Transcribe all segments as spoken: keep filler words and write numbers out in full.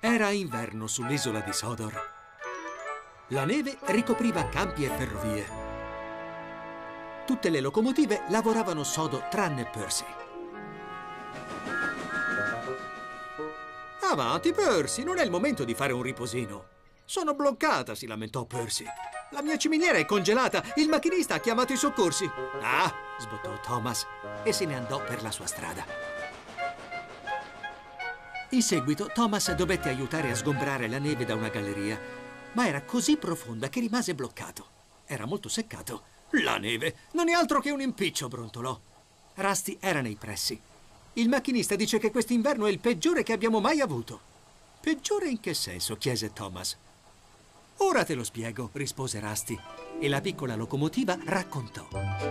Era inverno sull'isola di Sodor. La neve ricopriva campi e ferrovie. Tutte le locomotive lavoravano sodo tranne Percy. Avanti, Percy, non è il momento di fare un riposino. Sono bloccata, si lamentò Percy. La mia ciminiera è congelata, il macchinista ha chiamato i soccorsi. Ah, sbottò Thomas e se ne andò per la sua strada. In seguito Thomas dovette aiutare a sgombrare la neve da una galleria, ma era così profonda che rimase bloccato. Era molto seccato. La neve non è altro che un impiccio, brontolò. Rusty era nei pressi. Il macchinista dice che quest'inverno è il peggiore che abbiamo mai avuto. Peggiore in che senso? Chiese Thomas. Ora te lo spiego, rispose Rusty, e la piccola locomotiva raccontò.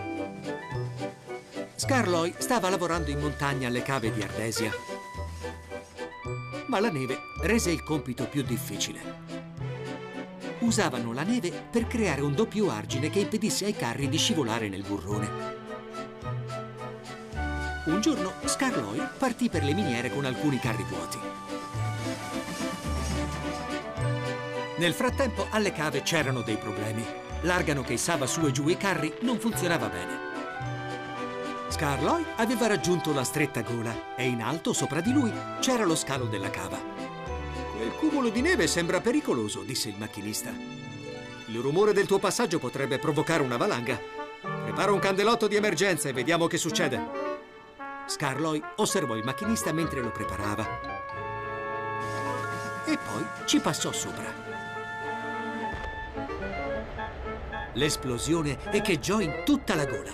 Scarloy stava lavorando in montagna alle cave di Ardesia, ma la neve rese il compito più difficile. Usavano la neve per creare un doppio argine che impedisse ai carri di scivolare nel burrone. Un giorno Scarloy partì per le miniere con alcuni carri vuoti. Nel frattempo alle cave c'erano dei problemi. L'argano che issava su e giù i carri non funzionava bene. Scarloy aveva raggiunto la stretta gola e in alto, sopra di lui, c'era lo scalo della cava. Quel cumulo di neve sembra pericoloso, disse il macchinista. Il rumore del tuo passaggio potrebbe provocare una valanga. Prepara un candelotto di emergenza e vediamo che succede. Scarloy osservò il macchinista mentre lo preparava e poi ci passò sopra. L'esplosione echeggiò in tutta la gola,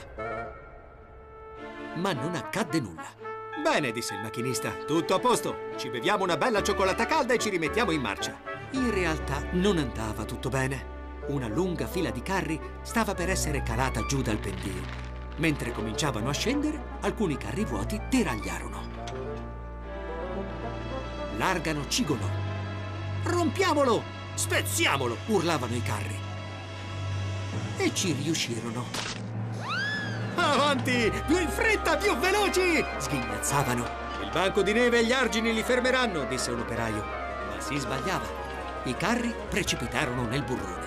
ma non accadde nulla. Bene, disse il macchinista, tutto a posto. Ci beviamo una bella cioccolata calda e ci rimettiamo in marcia. In realtà non andava tutto bene. Una lunga fila di carri stava per essere calata giù dal pendio. Mentre cominciavano a scendere, alcuni carri vuoti deragliarono. L'argano cigolò. Rompiamolo! Spezziamolo! Urlavano i carri. E ci riuscirono. Avanti! Più in fretta, più veloci! Sghignazzavano. Il banco di neve e gli argini li fermeranno, disse un operaio. Ma si sbagliava. I carri precipitarono nel burrone.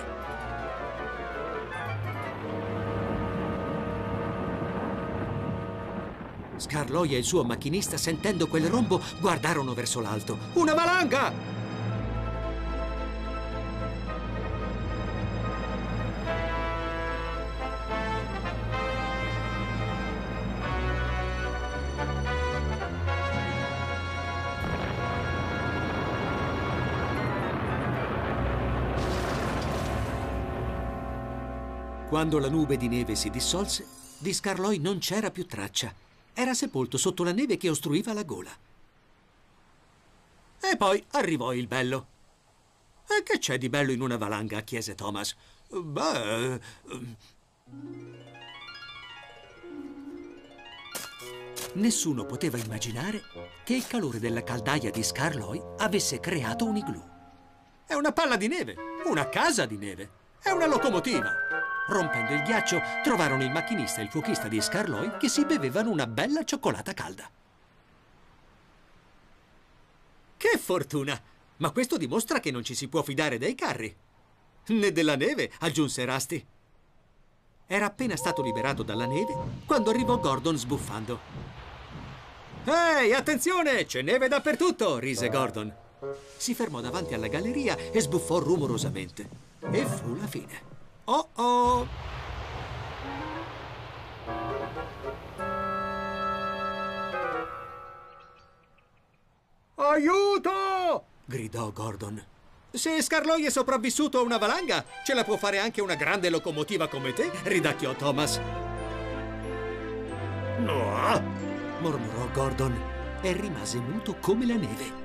Scarloy e il suo macchinista, sentendo quel rombo, guardarono verso l'alto. Una valanga! Quando la nube di neve si dissolse, di Scarloy non c'era più traccia. Era sepolto sotto la neve che ostruiva la gola. E poi arrivò il bello. E che c'è di bello in una valanga? Chiese Thomas. Beh... Nessuno poteva immaginare che il calore della caldaia di Scarloy avesse creato un igloo. È una palla di neve, una casa di neve, è una locomotiva. Rompendo il ghiaccio, trovarono il macchinista e il fuochista di Scarloy che si bevevano una bella cioccolata calda. Che fortuna! Ma questo dimostra che non ci si può fidare dei carri. Né della neve, aggiunse Rusty. Era appena stato liberato dalla neve quando arrivò Gordon sbuffando. Ehi, attenzione! C'è neve dappertutto! Rise Gordon. Si fermò davanti alla galleria e sbuffò rumorosamente. E fu la fine. Oh oh! Aiuto! Gridò Gordon. Se Scarloy è sopravvissuto a una valanga, ce la può fare anche una grande locomotiva come te, ridacchiò Thomas. No! Mormorò Gordon e rimase muto come la neve.